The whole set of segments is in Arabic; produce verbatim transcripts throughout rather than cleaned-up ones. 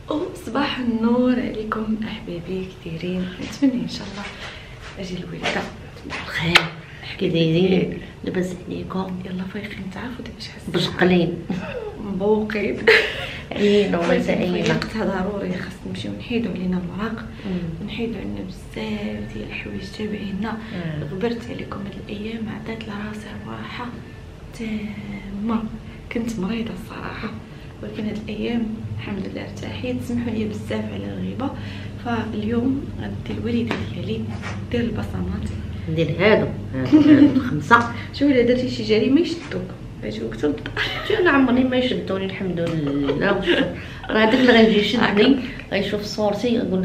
وصباح النور عليكم احبابي كثيرين. نتمنى ان شاء الله اجي الوالده بخير. كي دايرين؟ لاباس عليكم؟ يلا فايقين. تعرفوا دابا شي حاسه بشقلين مبوقين عينا ولا عينا. وقتها ضروري خاص نمشيو نحيدو علينا الوراق ونحيدو عندنا بزاف ديال الحوايج تابعينا. غبرت عليكم هاد الايام، عطيت لراسي راحه تامه، كنت مريضه الصراحه، ولكن هاد الايام الحمد لله ارتاحيت. سمحوا لي بزاف على الغيبه. فاليوم غندي الوالده ديالي دير البصمات، ندير هادو هادو خمسه. شوفي الا درتي شي جريمه يشدوك يجيوك حتى للدار. انا عمرني ما يشدوني الحمد لله. راه هذاك اللي غيجي يشدني غيشوف صورتي يقول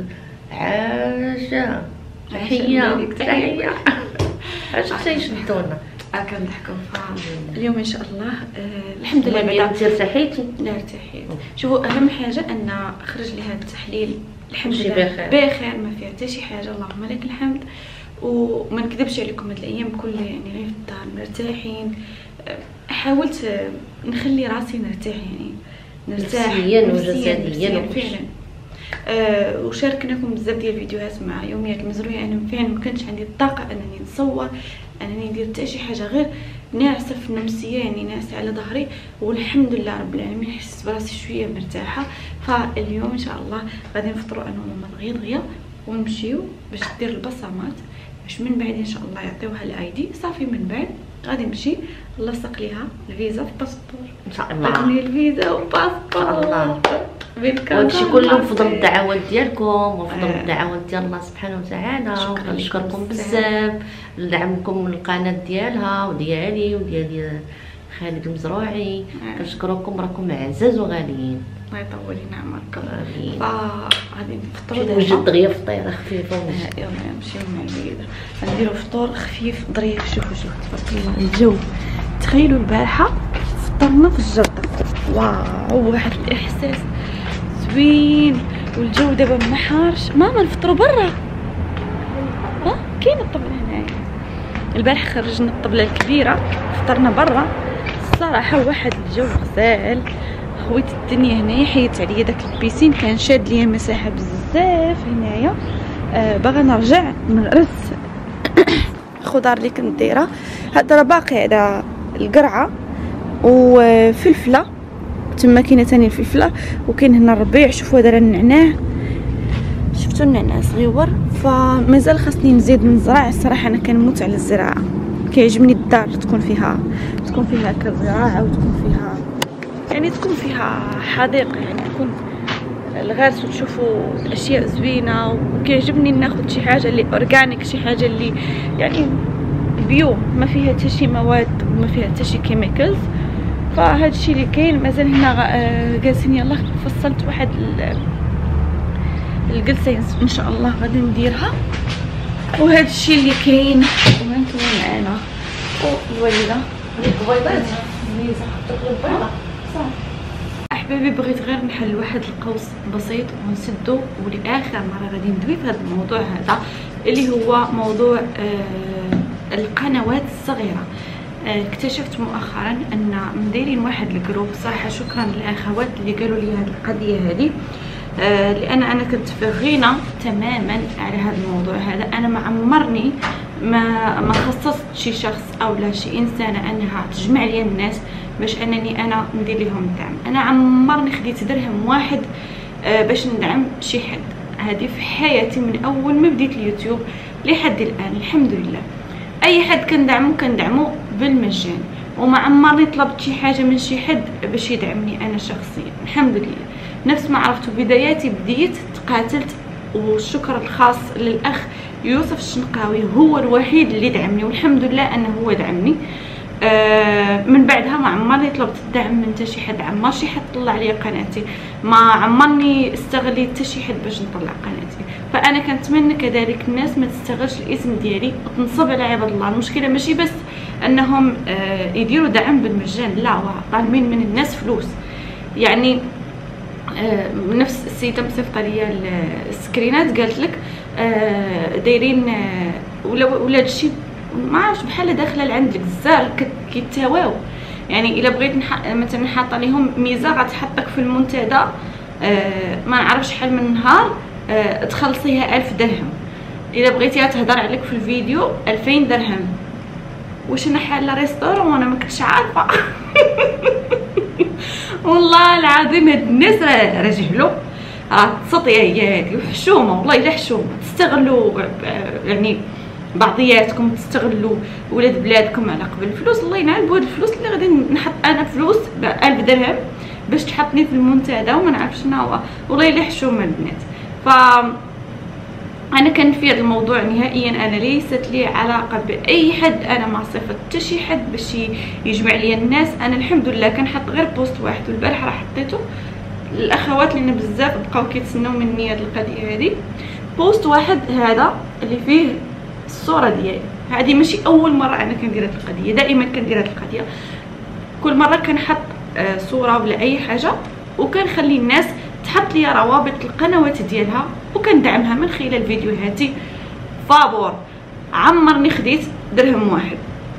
عاشه تحيه تحيه. اش خصها يشدونا؟ كنضحكوا. اليوم ان شاء الله آه الحمد لله بعدا ارتحيتي. لا ارتحيت. شوفوا اهم حاجه ان خرج لي هذا التحليل الحمد لله بخير بخير، ما فيها حتى شي حاجه، اللهم لك الحمد. وما نكذبش عليكم هاد الايام كلها يعني غير في الدار مرتاحين. حاولت نخلي راسي نرتاح، يعني نرتاح نفسيا وجسديا فعلا. أه وشاركناكم بزاف ديال الفيديوهات مع يوميات المزروعه. انا فعلا ما كانش عندي الطاقه انني نصور، انني ندير حتى شي حاجه، غير ناعسه في النفسيه، يعني ناعسه على ظهري. والحمد لله رب العالمين حسيت براسي شويه مرتاحه. فاليوم ان شاء الله غادي نفطروا انا وماما دغيا دغيا ونمشيو باش دير البصمات، باش من بعد ان شاء الله يعطيوها الاي دي. صافي من بعد غادي نمشي نلصق ليها الفيزا في الباسبور ان شاء الله. عطيني الفيزا والباسبور الله. وهادشي كله بفضل الدعوات ديالكم وبفضل آه. الدعوات ديال الله سبحانه وتعالى. كنشكركم بزاف لدعمكم القناه ديالها وديالي وديال خالد المزروعي. آه. كنشكركم، راكم عزاز وغاليين. الله يطول لنا عمركم. امين. فغادي نفطروا دابا. نوجد دغيا فطيره خفيفه. آه يلا نمشيو مع الوالده غنديروا فطور خفيف ظريف. شوفوا شوفوا تبارك الله الجو. تخيلوا البارحه فطرنا في الجرده، واو واحد الاحساس زوين. والجو دابا ما حارش. ماما نفطروا برا. ها كاين الطبله هنايا. البارح خرجنا الطبله الكبيره فطرنا برا. الصراحه واحد الجو غزال. خويت الدنيا هنايا، حيت عليا داك البيسين كان شاد ليا مساحه بزاف هنايا. آه باغا نرجع نغرس الخضار اللي كنت دايره. هذا راه باقي على القرعه وفلفله، تما كاينه ثاني الفلفله، وكاين هنا الربيع. شوفوا هذا النعناع، شفتوا النعناع صغيور. فمازال خاصني نزيد نزرع. الصراحه انا كنموت على الزراعه، كيعجبني الدار تكون فيها تكون فيها هكا زراعه، وتكون فيها يعني تكون فيها حديقه، يعني تكون الغرس وتشوفوا الاشياء زوينه. وكيعجبني ناخذ شي حاجه اللي اورغانيك، شي حاجه اللي يعني بيو، ما فيها حتى شي مواد وما فيها حتى شي كيميكالز. فهذا الشيء اللي كاين. مازال هنا جالسين. يلا فصلت واحد الجلسه ان شاء الله غادي نديرها. وهذا الشيء اللي كاين. وانتم معنا والوالده البيضات ميزه حطيت البيضه صافي. احبابي بغيت غير نحل واحد القوس بسيط ونسدو، ولاخر مره غادي ندوي في هذا الموضوع هذا اللي هو موضوع آه القنوات الصغيره. اكتشفت مؤخرا ان مديرين واحد الجروب. صراحه شكرا للاخوات اللي قالوا لي هذه القضيه هذه، آه لان انا كنت في غنى تماما على هذا الموضوع هذا. انا ما عمرني ما ما خصصت شي شخص او لا شي انسانه انها تجمع لي الناس باش انني انا ندير لهم الدعم. انا عمرني خديت درهم واحد آه باش ندعم شي حد. هذه في حياتي من اول ما بديت اليوتيوب لحد الان الحمد لله. اي حد كندعمو كندعمو بالمجان، وما عمرني طلبت شي حاجه من شي حد باش يدعمني انا شخصيا الحمد لله. نفس ما عرفتوا بداياتي بديت تقاتلت. والشكر الخاص للاخ يوسف الشنقاوي، هو الوحيد اللي دعمني والحمد لله انه هو دعمني. آه من بعدها ما عمرني طلبت الدعم من حتى شي حد. عمر شي حد طلع لي قناتي، ما عمرني استغليت حتى شي حد باش نطلع قناتي. فانا كنتمنى كذلك الناس ما تستغلش الاسم ديالي وتنصب على عباد الله. المشكله ماشي بس انهم آه يديروا دعم بالمجان، لا، طالبين من الناس فلوس. يعني آه نفس السيده مصيفطه ليا السكرينات قالت لك آه دايرين آه ولا ولا هادشي ما عرفتش بحال داخله لعند الجزار كيتواو. يعني الا بغيت نح... مثلا حاطه لهم ميزه غتحطك في المنتدى آه ما نعرف شحال من نهار آه تخلصيها ألف درهم، الا بغيتيها تهضر عليك في الفيديو ألفين درهم. واش انا حاله ريستورون وانا ما كنتش عارفه. والله العظيم هاد الناس راه جهلوا، راه التسطيه هي هادي وحشومه، والله الا حشومه. تستغلوا يعني بعضياتكم، تستغلوا ولاد بلادكم على قبل الفلوس. الله ينعل بهاد الفلوس اللي غادي نحط انا فلوس بألف درهم باش تحطني في المنتدى وما نعرف شنو هو. والله الا حشومه البنات. ف انا كان في هذا الموضوع نهائيا انا ليست لي علاقه باي حد، انا ما صيفط حتى شي حد باش يجمع لي الناس. انا الحمد لله كنحط غير بوست واحد والبارح راه حطيته. الاخوات اللي بزاف بقاو كيتسناو مني هذه القضيه هذه. بوست واحد هذا اللي فيه الصوره ديالي، هذه ماشي اول مره انا كندير هذه القضيه، دائما كندير هذه القضيه. كل مره كنحط صوره ولا اي حاجه وكنخلي الناس تحط لي روابط القنوات ديالها وكندعمها من خلال فيديوهاتي. فابور عمرني خديت درهم واحد.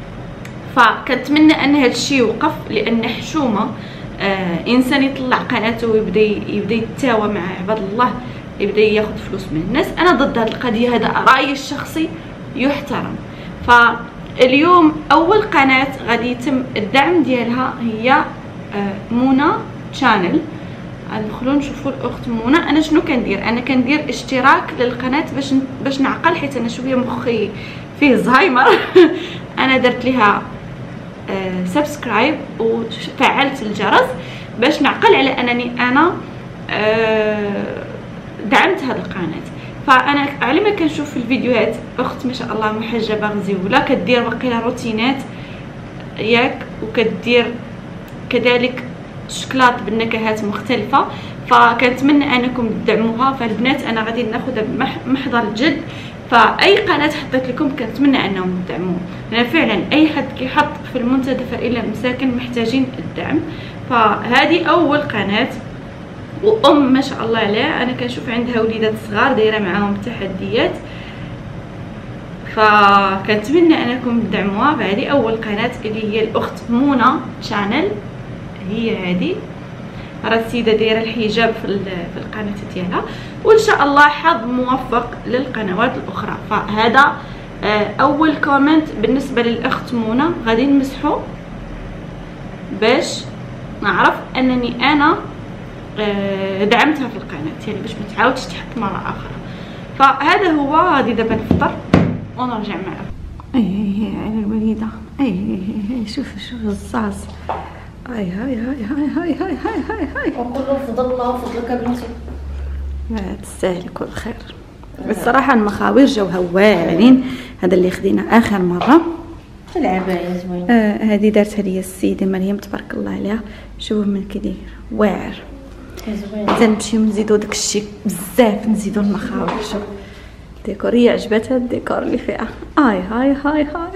فكنتمنى ان هذا الشيء يوقف، لان حشومه آه انسان يطلع قناته ويبدا يبدا يتاوى مع عباد الله، يبدا ياخذ فلوس من الناس. انا ضد هذه القضيه، هذا رايي الشخصي يحترم. فاليوم اول قناه غادي يتم الدعم ديالها هي آه منى شانل. ندخلوا نشوفوا الاخت منى. انا شنو كندير؟ انا كندير اشتراك للقناه باش باش نعقل، حيت انا شويه مخي فيه زهايمر. انا درت لها آه سبسكرايب وفعلت الجرس باش نعقل على انني انا آه دعمت هذه القناه. فانا على ما كنشوف في الفيديوهات اخت ما شاء الله محجبه غزيوله كدير واقيلا روتينات ياك، وكدير كذلك شكلاط بالنكهات مختلفه. فكنتمنى انكم تدعموها. فالبنات انا غادي ناخذها بمحضر الجد. فاي قناه حطيت لكم كنتمنى انهم تدعموه، لان فعلا اي حد كيحط في المنتدى فإلا مساكن محتاجين الدعم. فهذه اول قناه، وام ما شاء الله عليها، انا كنشوف عندها وليدات صغار دايره معاهم التحديات. فكنتمنى انكم تدعموها. فهذه اول قناه اللي هي الاخت منى شانل، هي هذه راه السيده دايره الحجاب في في القناه ديالها. وان شاء الله حظ موفق للقنوات الاخرى. فهذا اول كومنت بالنسبه للاخت منى غادي نمسحو باش نعرف انني انا دعمتها في القناه، يعني باش ما تعاودش تحط مره اخرى. فهذا هو. غادي دابا نفطر ونرجع معكم. اي هي على الوليده. اي هي شوف شوف الصاص. هاي هاي هاي هاي هاي هاي هاي هاي هاي وكله بفضل الله وفضلك بنتي. ما تستاهلي كل خير. الصراحه المخاوير جوها واعرين. هذا اللي خدينا اخر مره. العبايه زوينه. آه هذه دارتها لي السيده مريم تبارك الله عليها. شوفوا من كيداير واعر زوينه. تنمشيو نزيدو داك الشيء بزاف، نزيدو المخاوير. شوف الديكور، هي عجبتها الديكور اللي فيها. هاي هاي هاي هاي.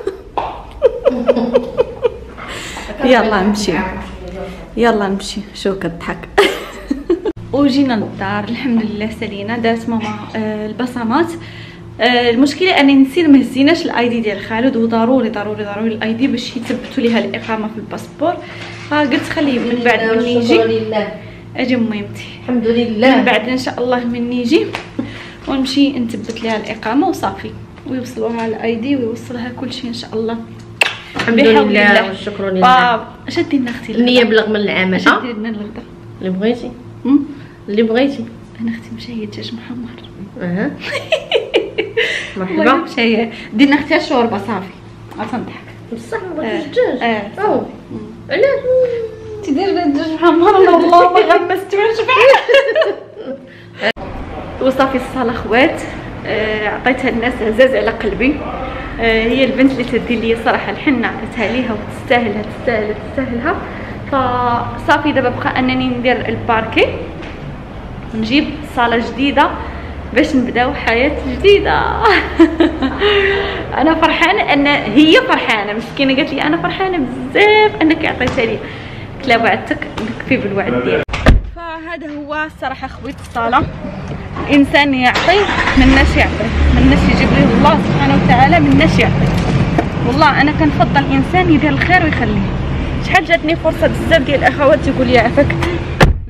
يلا نمشي يلا نمشي. شو كضحك. وجينا للدار الحمد لله سالينا. دارت ماما آه البصمات. آه المشكله اني نسيت ما هزيناش الاي دي ديال خالد، وضروري ضروري ضروري الاي دي باش يثبتوا ليها الاقامه في الباسبور. فقلت خليه من بعد من يجي اجي ميمتي. الحمد لله. من بعد ان شاء الله من يجي ونمشي نثبت لها الاقامه وصافي، ويوصلوها الاي دي ويوصلها كل شيء ان شاء الله. الحمد لله والشكر لله. شدي لنا اختي النيه بلغ من العامه. شدي لنا الغدا اللي بغيتي. اللي بغيتي. انا اختي مشايه دجاج محمر. اها مرحبا. مشايه دينا اختي شوربه صافي. غتنضحك بصح ما بغيتش الدجاج. اه او علاش تدير دجاج محمر؟ والله ما غمستوش بعد. وصافي الصاله خوات. عطيتها الناس عزاز على قلبي. هي البنت اللي تدير لي صراحه الحنه عطيتها ليها وتستاهلها تستاهلها تستاهلها. فصافي دابا بقى انني ندير الباركي ونجيب صاله جديده باش نبداو حياه جديده. انا فرحانه ان هي فرحانه مسكينه، قالت لي انا فرحانه بزاف انك عطيتها لي. قلت لها وعدتك نكفي بالوعد ديالك. فهذا هو الصراحه خويت الصاله. الانسان يعطي مناش يعطي، مناش يجيب ليه الله سبحانه وتعالى، مناش يعطي. والله انا كنفضل الانسان يدير الخير ويخليه. شحال جاتني فرصه بزاف ديال الاخوات يقول لي عافاك نشريو من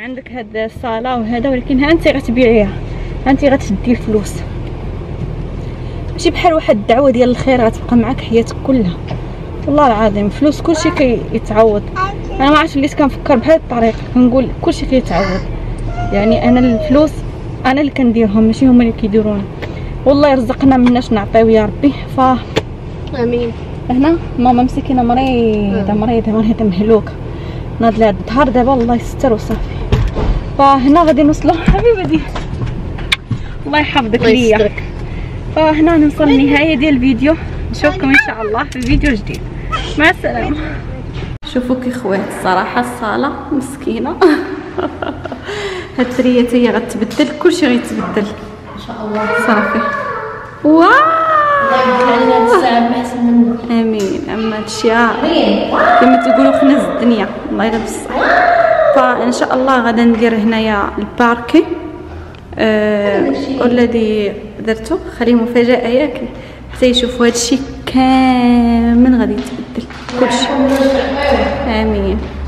عندك هاد الصاله وهذا، ولكن ها انت غتبيعيها، ها انت غتدي الفلوس، ماشي بحال واحد الدعوه ديال الخير غتبقى معاك حياتك كلها. والله العظيم فلوس كلشي كيتعوض. انا ما عرفتش وليت كنفكر بهذه الطريقه، كنقول كلشي كيتعوض. يعني انا الفلوس انا اللي كنديرهم ماشي هما اللي كيديروني. والله يرزقنا مناش نعطيو يا ربي. ف امين. هنا ماما مسكينه مريضه مريضه مريضه مهلوكه، ناض لها الظهر دابا الله يستر وصافي. فهنا غادي نوصلوا حبيبه ديالي الله يحفظك ليا. فهنا نوصل للنهايه ديال الفيديو، نشوفكم ان شاء الله في فيديو جديد. مع السلامه. شوفوا كي خوات الصراحه الصاله مسكينه هاد التريه هي غتبدل، كلشي غيتبدل ان شاء الله صافي. واو الله امين. اما هادشي كما تقولوا خنز الدنيا الله يلا بصح. فان شاء الله غادا ندير هنايا الباركي أه والذي درته خليه مفاجاه ياك حتى يشوفوا هادشي كامل غادي يتبدل كلشي. امين.